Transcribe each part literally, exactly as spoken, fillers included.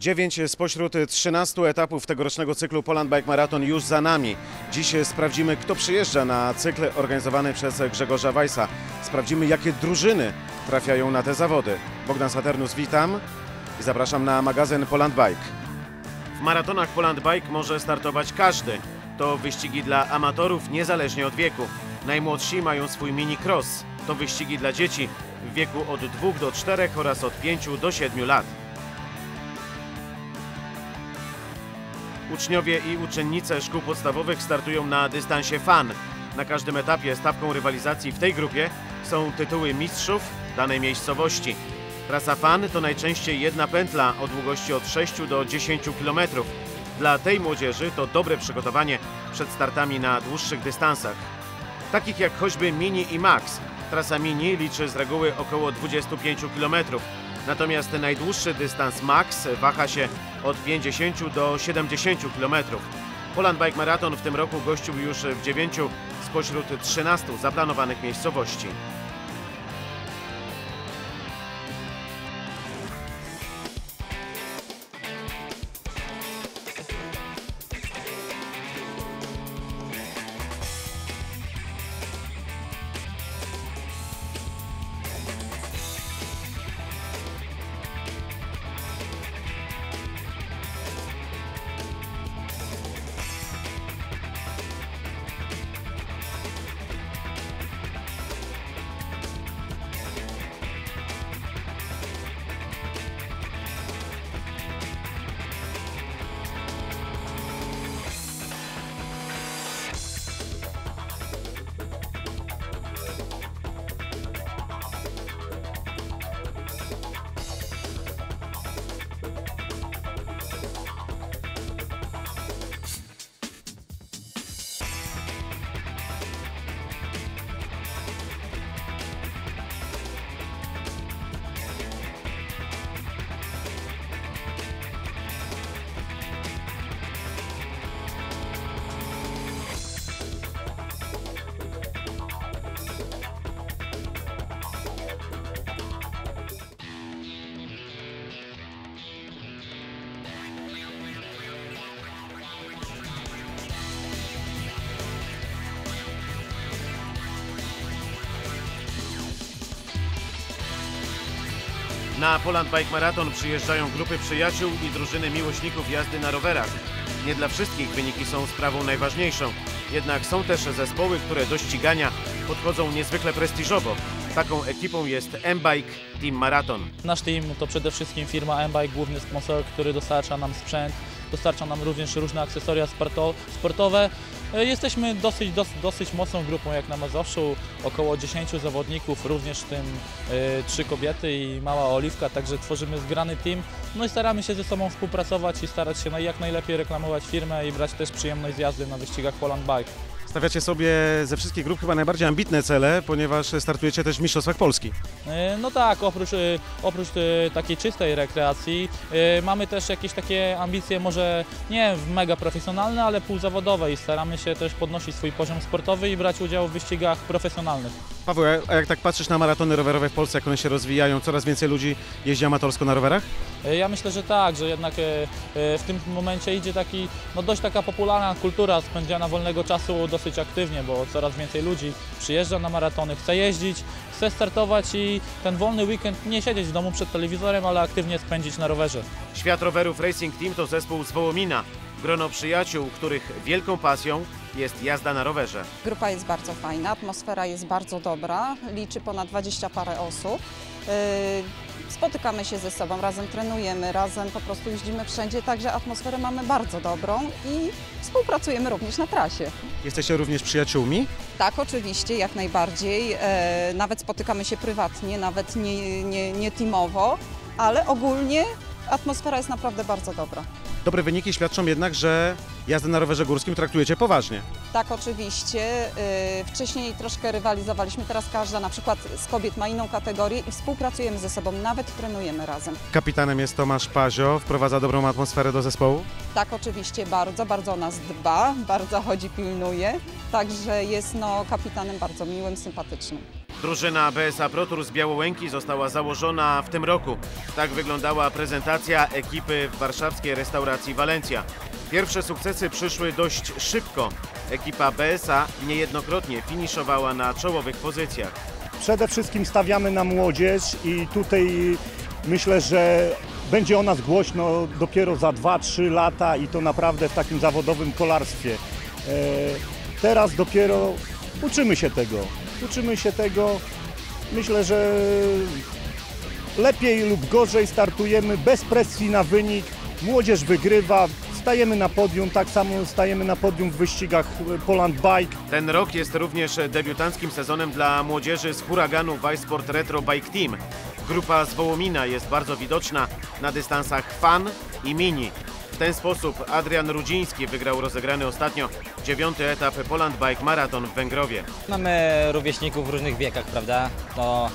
dziewięć spośród trzynastu etapów tegorocznego cyklu Poland Bike Marathon już za nami. Dziś sprawdzimy, kto przyjeżdża na cykl organizowany przez Grzegorza Weissa. Sprawdzimy, jakie drużyny trafiają na te zawody. Bogdan Saturnus, witam i zapraszam na magazyn Poland Bike. W maratonach Poland Bike może startować każdy. To wyścigi dla amatorów niezależnie od wieku. Najmłodsi mają swój mini cross. To wyścigi dla dzieci w wieku od dwóch do czterech oraz od pięciu do siedmiu lat. Uczniowie i uczennice szkół podstawowych startują na dystansie Fun. Na każdym etapie stawką rywalizacji w tej grupie są tytuły mistrzów danej miejscowości. Trasa Fun to najczęściej jedna pętla o długości od sześciu do dziesięciu kilometrów. Dla tej młodzieży to dobre przygotowanie przed startami na dłuższych dystansach, takich jak choćby Mini i Max. Trasa Mini liczy z reguły około dwudziestu pięciu kilometrów, natomiast najdłuższy dystans Max waha się od pięćdziesięciu do siedemdziesięciu kilometrów. Poland Bike Marathon w tym roku gościł już w dziewięciu spośród trzynastu zaplanowanych miejscowości. Na Poland Bike Marathon przyjeżdżają grupy przyjaciół i drużyny miłośników jazdy na rowerach. Nie dla wszystkich wyniki są sprawą najważniejszą, jednak są też zespoły, które do ścigania podchodzą niezwykle prestiżowo. Taką ekipą jest M-Bike Team Marathon. Nasz team to przede wszystkim firma M-Bike, główny sponsor, który dostarcza nam sprzęt, dostarcza nam również różne akcesoria sportowe. Jesteśmy dosyć, dosyć, dosyć mocną grupą jak na Mazowszu, około dziesięciu zawodników, również w tym y, trzy kobiety i mała Oliwka, także tworzymy zgrany team. No i staramy się ze sobą współpracować i starać się jak najlepiej reklamować firmę i brać też przyjemność z jazdy na wyścigach Poland Bike. Stawiacie sobie ze wszystkich grup chyba najbardziej ambitne cele, ponieważ startujecie też w Mistrzostwach Polski. No tak, oprócz, oprócz takiej czystej rekreacji mamy też jakieś takie ambicje, może nie mega profesjonalne, ale półzawodowe i staramy się też podnosić swój poziom sportowy i brać udział w wyścigach profesjonalnych. Paweł, a jak tak patrzysz na maratony rowerowe w Polsce, jak one się rozwijają, coraz więcej ludzi jeździ amatorsko na rowerach? Ja myślę, że tak, że jednak w tym momencie idzie taki, no dość taka popularna kultura spędzania wolnego czasu dosyć aktywnie, bo coraz więcej ludzi przyjeżdża na maratony, chce jeździć, chce startować i ten wolny weekend nie siedzieć w domu przed telewizorem, ale aktywnie spędzić na rowerze. Świat Rowerów Racing Team to zespół z Wołomina. Grono przyjaciół, których wielką pasją jest jazda na rowerze. Grupa jest bardzo fajna, atmosfera jest bardzo dobra, liczy ponad dwadzieścia parę osób. Spotykamy się ze sobą, razem trenujemy, razem po prostu jeździmy wszędzie, także atmosferę mamy bardzo dobrą i współpracujemy również na trasie. Jesteście również przyjaciółmi? Tak, oczywiście, jak najbardziej. Nawet spotykamy się prywatnie, nawet nie, nie, nie teamowo, ale ogólnie atmosfera jest naprawdę bardzo dobra. Dobre wyniki świadczą jednak, że jazdę na rowerze górskim traktujecie poważnie. Tak, oczywiście. Wcześniej troszkę rywalizowaliśmy, teraz każda na przykład z kobiet ma inną kategorię i współpracujemy ze sobą, nawet trenujemy razem. Kapitanem jest Tomasz Pazio, wprowadza dobrą atmosferę do zespołu? Tak, oczywiście, bardzo, bardzo o nas dba, bardzo chodzi, pilnuje, także jest no, kapitanem bardzo miłym, sympatycznym. Drużyna B S A Pro Tour z Białołęki została założona w tym roku. Tak wyglądała prezentacja ekipy w warszawskiej restauracji Walencja. Pierwsze sukcesy przyszły dość szybko. Ekipa B S A niejednokrotnie finiszowała na czołowych pozycjach. Przede wszystkim stawiamy na młodzież i tutaj myślę, że będzie o nas głośno dopiero za dwa trzy lata i to naprawdę w takim zawodowym kolarstwie. Teraz dopiero uczymy się tego. Uczymy się tego. Myślę, że lepiej lub gorzej startujemy bez presji na wynik. Młodzież wygrywa, stajemy na podium, tak samo stajemy na podium w wyścigach Poland Bike. Ten rok jest również debiutanckim sezonem dla młodzieży z huraganu Weisport Retro Bike Team. Grupa z Wołomina jest bardzo widoczna na dystansach Fun i Mini. W ten sposób Adrian Rudziński wygrał rozegrany ostatnio dziewiąty etap Poland Bike Marathon w Węgrowie. Mamy rówieśników w różnych wiekach, prawda? To,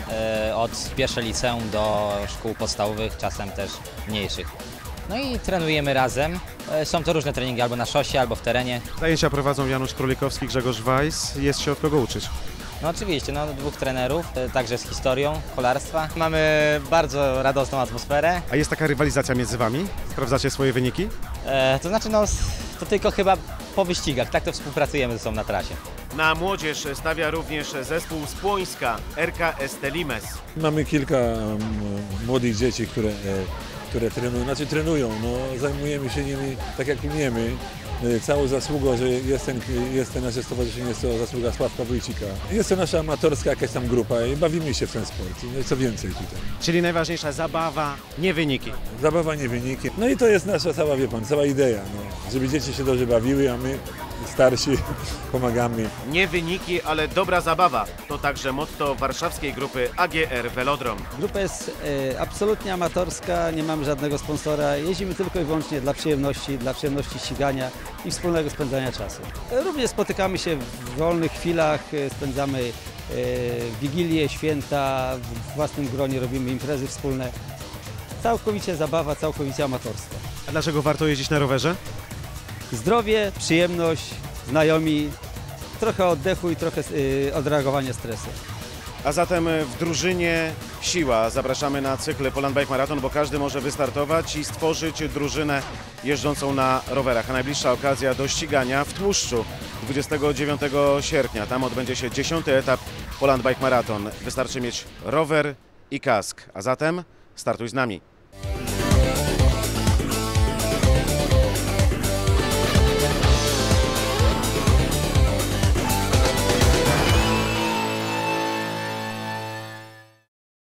e, od pierwszej liceum do szkół podstawowych, czasem też mniejszych. No i trenujemy razem. E, są to różne treningi, albo na szosie, albo w terenie. Zajęcia prowadzą Janusz Królikowski, Grzegorz Weiss. Jest się od kogo uczyć. No oczywiście, no, dwóch trenerów, e, także z historią kolarstwa. Mamy bardzo radosną atmosferę. A jest taka rywalizacja między wami? Sprawdzacie swoje wyniki? E, to znaczy, no, to tylko chyba po wyścigach, tak to współpracujemy ze sobą na trasie. Na młodzież stawia również zespół z Płońska, R K S T Limes. Mamy kilka um, młodych dzieci, które, e, które trenują, znaczy trenują, no, zajmujemy się nimi tak jak umiemy. Całą zasługą, że jest, ten, jest ten nasze stowarzyszenie, jest to zasługa Sławka Wójcika. Jest to nasza amatorska jakaś tam grupa i bawimy się w ten sport. No i co więcej tutaj. Czyli najważniejsza zabawa, nie wyniki. Zabawa, nie wyniki. No i to jest nasza cała, wie pan, cała idea, no, żeby dzieci się dobrze bawiły, a my starsi pomagamy. Nie wyniki, ale dobra zabawa. To także motto warszawskiej grupy A G R Velodrom. Grupa jest e, absolutnie amatorska, nie mamy żadnego sponsora. Jeździmy tylko i wyłącznie dla przyjemności, dla przyjemności ścigania i wspólnego spędzania czasu. Również spotykamy się w wolnych chwilach, spędzamy e, wigilie, święta, w własnym gronie robimy imprezy wspólne. Całkowicie zabawa, całkowicie amatorstwo. A dlaczego warto jeździć na rowerze? Zdrowie, przyjemność, znajomi, trochę oddechu i trochę y, odreagowania stresu. A zatem w drużynie siła. Zapraszamy na cykl Poland Bike Marathon, bo każdy może wystartować i stworzyć drużynę jeżdżącą na rowerach. A najbliższa okazja do ścigania w Tłuszczu dwudziestego dziewiątego sierpnia. Tam odbędzie się dziesiąty etap Poland Bike Marathon. Wystarczy mieć rower i kask. A zatem startuj z nami.